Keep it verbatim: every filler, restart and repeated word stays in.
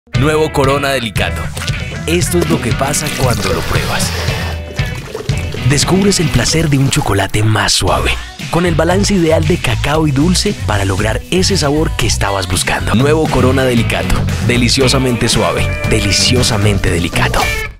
Nuevo Corona Delicato. Esto es lo que pasa cuando lo pruebas. Descubres el placer de un chocolate más suave, con el balance ideal de cacao y dulce para lograr ese sabor que estabas buscando. Nuevo Corona Delicato. Deliciosamente suave, deliciosamente delicato.